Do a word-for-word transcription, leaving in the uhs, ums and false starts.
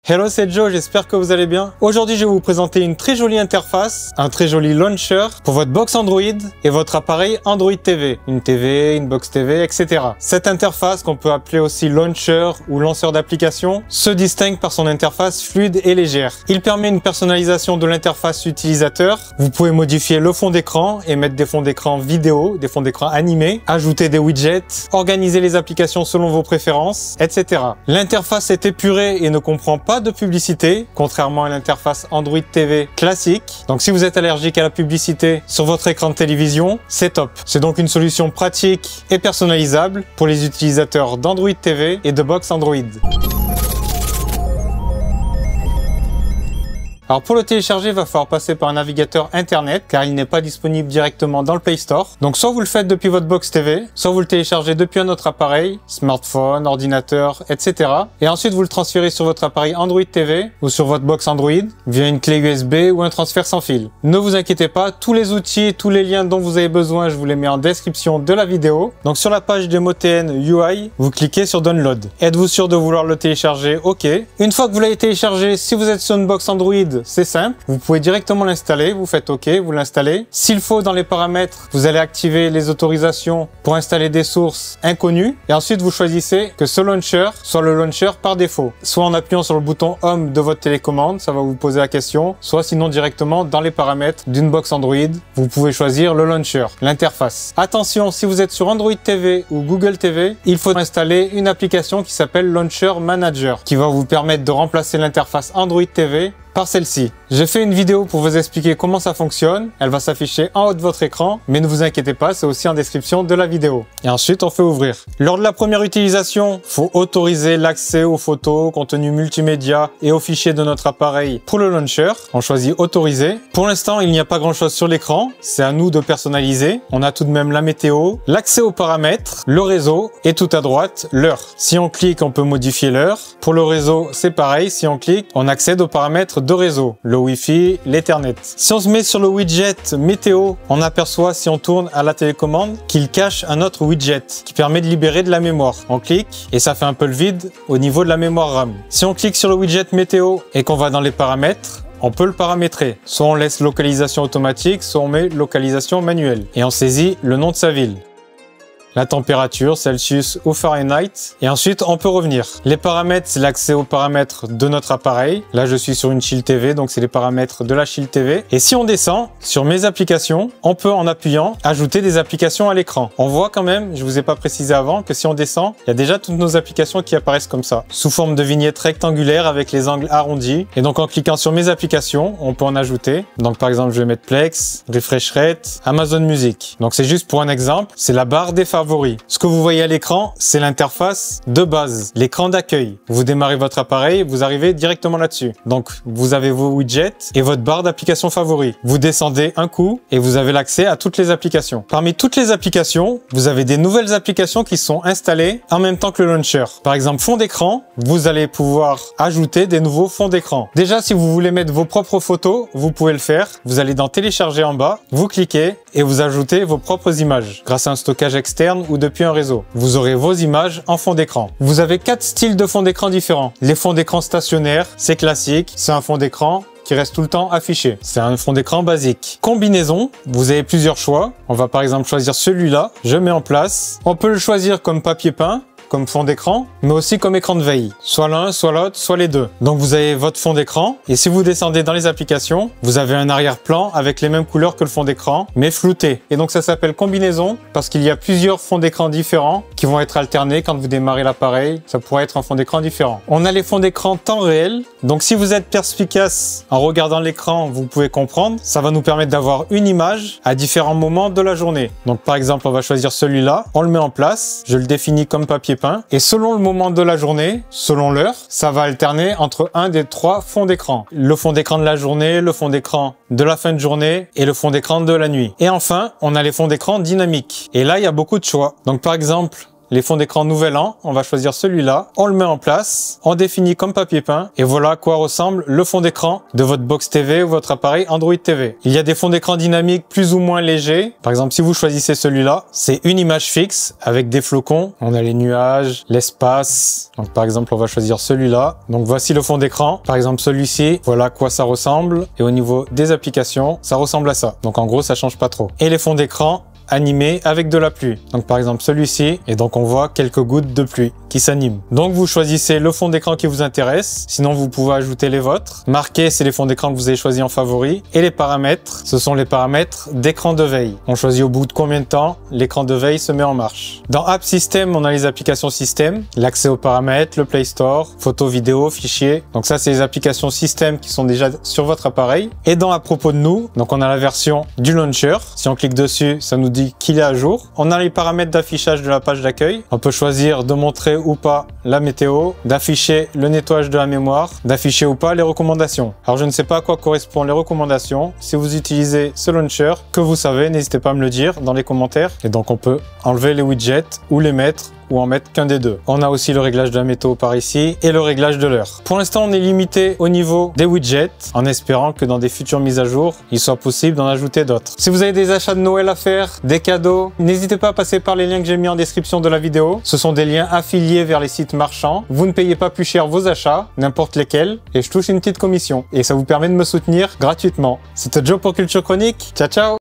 Hello, c'est Joe, j'espère que vous allez bien. Aujourd'hui, je vais vous présenter une très jolie interface, un très joli launcher pour votre box Android et votre appareil Android T V, une T V, une box T V, et cetera. Cette interface, qu'on peut appeler aussi launcher ou lanceur d'application, se distingue par son interface fluide et légère. Il permet une personnalisation de l'interface utilisateur. Vous pouvez modifier le fond d'écran et mettre des fonds d'écran vidéo, des fonds d'écran animés, ajouter des widgets, organiser les applications selon vos préférences, et cetera. L'interface est épurée et ne comprend pas de publicité, contrairement à l'interface Android T V classique. Donc si vous êtes allergique à la publicité sur votre écran de télévision, c'est top. C'est donc une solution pratique et personnalisable pour les utilisateurs d'Android T V et de box Android. Alors pour le télécharger, il va falloir passer par un navigateur internet car il n'est pas disponible directement dans le Play Store. Donc soit vous le faites depuis votre box T V, soit vous le téléchargez depuis un autre appareil, smartphone, ordinateur, et cetera. Et ensuite vous le transférez sur votre appareil Android T V ou sur votre box Android via une clé U S B ou un transfert sans fil. Ne vous inquiétez pas, tous les outils et tous les liens dont vous avez besoin, je vous les mets en description de la vidéo. Donc sur la page Demo T N U I, vous cliquez sur Download. Êtes-vous sûr de vouloir le télécharger? Ok. Une fois que vous l'avez téléchargé, si vous êtes sur une box Android, c'est simple, vous pouvez directement l'installer, vous faites OK, vous l'installez. S'il faut, dans les paramètres, vous allez activer les autorisations pour installer des sources inconnues et ensuite vous choisissez que ce launcher soit le launcher par défaut. Soit en appuyant sur le bouton Home de votre télécommande, ça va vous poser la question, soit sinon directement dans les paramètres d'une box Android, vous pouvez choisir le launcher, l'interface. Attention, si vous êtes sur Android T V ou Google T V, il faut installer une application qui s'appelle Launcher Manager qui va vous permettre de remplacer l'interface Android T V par celle-ci. J'ai fait une vidéo pour vous expliquer comment ça fonctionne. Elle va s'afficher en haut de votre écran, mais ne vous inquiétez pas, c'est aussi en description de la vidéo. Et ensuite, on fait ouvrir. Lors de la première utilisation, faut autoriser l'accès aux photos, contenu multimédia et aux fichiers de notre appareil pour le launcher. On choisit autoriser. Pour l'instant, il n'y a pas grand-chose sur l'écran. C'est à nous de personnaliser. On a tout de même la météo, l'accès aux paramètres, le réseau et tout à droite, l'heure. Si on clique, on peut modifier l'heure. Pour le réseau, c'est pareil. Si on clique, on accède aux paramètres de réseau, le Wi-Fi, l'Ethernet. Si on se met sur le widget météo, on aperçoit si on tourne à la télécommande qu'il cache un autre widget qui permet de libérer de la mémoire. On clique et ça fait un peu le vide au niveau de la mémoire RAM. Si on clique sur le widget météo et qu'on va dans les paramètres, on peut le paramétrer. Soit on laisse localisation automatique, soit on met localisation manuelle. Et on saisit le nom de sa ville, la température, Celsius ou Fahrenheit, et ensuite on peut revenir. Les paramètres, c'est l'accès aux paramètres de notre appareil. Là, je suis sur une Shield T V, donc c'est les paramètres de la Shield T V. Et si on descend sur mes applications, on peut en appuyant ajouter des applications à l'écran. On voit quand même, je vous ai pas précisé avant, que si on descend, il y a déjà toutes nos applications qui apparaissent comme ça, sous forme de vignettes rectangulaires avec les angles arrondis. Et donc en cliquant sur mes applications, on peut en ajouter. Donc par exemple, je vais mettre Plex, Refresh Rate, Amazon Music. Donc c'est juste pour un exemple, c'est la barre des favoris. Ce que vous voyez à l'écran, c'est l'interface de base, l'écran d'accueil. Vous démarrez votre appareil, vous arrivez directement là-dessus. Donc, vous avez vos widgets et votre barre d'applications favoris. Vous descendez un coup et vous avez l'accès à toutes les applications. Parmi toutes les applications, vous avez des nouvelles applications qui sont installées en même temps que le launcher. Par exemple, fond d'écran, vous allez pouvoir ajouter des nouveaux fonds d'écran. Déjà, si vous voulez mettre vos propres photos, vous pouvez le faire. Vous allez dans télécharger en bas, vous cliquez et vous ajoutez vos propres images grâce à un stockage externe ou depuis un réseau. Vous aurez vos images en fond d'écran. Vous avez quatre styles de fond d'écran différents. Les fonds d'écran stationnaires, c'est classique, c'est un fond d'écran qui reste tout le temps affiché. C'est un fond d'écran basique. Combinaison, vous avez plusieurs choix. On va par exemple choisir celui-là. Je mets en place. On peut le choisir comme papier peint, comme fond d'écran, mais aussi comme écran de veille. Soit l'un, soit l'autre, soit les deux. Donc vous avez votre fond d'écran, et si vous descendez dans les applications, vous avez un arrière-plan avec les mêmes couleurs que le fond d'écran, mais flouté. Et donc ça s'appelle combinaison, parce qu'il y a plusieurs fonds d'écran différents qui vont être alternés quand vous démarrez l'appareil. Ça pourrait être un fond d'écran différent. On a les fonds d'écran temps réel. Donc si vous êtes perspicace en regardant l'écran, vous pouvez comprendre. Ça va nous permettre d'avoir une image à différents moments de la journée. Donc par exemple, on va choisir celui-là, on le met en place, je le définis comme papier peint, et selon le moment de la journée, selon l'heure, ça va alterner entre un des trois fonds d'écran. Le fond d'écran de la journée, le fond d'écran de la fin de journée et le fond d'écran de la nuit. Et enfin, on a les fonds d'écran dynamiques. Et là, il y a beaucoup de choix. Donc par exemple, les fonds d'écran Nouvel An, on va choisir celui-là, on le met en place, on définit comme papier peint, et voilà à quoi ressemble le fond d'écran de votre box T V ou votre appareil Android T V. Il y a des fonds d'écran dynamiques plus ou moins légers. Par exemple, si vous choisissez celui-là, c'est une image fixe avec des flocons. On a les nuages, l'espace. Donc par exemple, on va choisir celui-là. Donc voici le fond d'écran. Par exemple, celui-ci, voilà à quoi ça ressemble. Et au niveau des applications, ça ressemble à ça. Donc en gros, ça change pas trop. Et les fonds d'écran animé avec de la pluie. Donc par exemple celui-ci, et donc on voit quelques gouttes de pluie qui s'animent. Donc vous choisissez le fond d'écran qui vous intéresse, sinon vous pouvez ajouter les vôtres. Marquer, c'est les fonds d'écran que vous avez choisis en favori. Et les paramètres, ce sont les paramètres d'écran de veille. On choisit au bout de combien de temps l'écran de veille se met en marche. Dans App System, on a les applications système, l'accès aux paramètres, le Play Store, photos, vidéos, fichiers. Donc ça, c'est les applications système qui sont déjà sur votre appareil. Et dans À propos de nous, donc on a la version du launcher. Si on clique dessus, ça nous dit qu'il est à jour. On a les paramètres d'affichage de la page d'accueil. On peut choisir de montrer ou pas la météo, d'afficher le nettoyage de la mémoire, d'afficher ou pas les recommandations. Alors je ne sais pas à quoi correspondent les recommandations. Si vous utilisez ce launcher, que vous savez, n'hésitez pas à me le dire dans les commentaires. Et donc on peut enlever les widgets ou les mettre ou en mettre qu'un des deux. On a aussi le réglage de la météo par ici et le réglage de l'heure. Pour l'instant, on est limité au niveau des widgets en espérant que dans des futures mises à jour, il soit possible d'en ajouter d'autres. Si vous avez des achats de Noël à faire, des cadeaux, n'hésitez pas à passer par les liens que j'ai mis en description de la vidéo. Ce sont des liens affiliés vers les sites marchands. Vous ne payez pas plus cher vos achats, n'importe lesquels, et je touche une petite commission. Et ça vous permet de me soutenir gratuitement. C'était Joe pour Culture Chronique. Ciao, ciao!